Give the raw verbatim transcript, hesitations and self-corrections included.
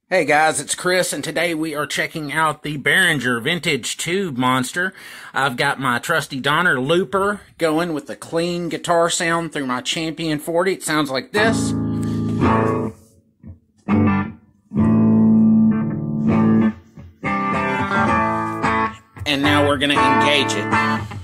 Hey guys, it's Chris, and today we are checking out the Behringer Vintage Tube Monster. I've got my trusty Donner looper going with the clean guitar sound through my Champion forty. It sounds like this. And now we're going to engage it.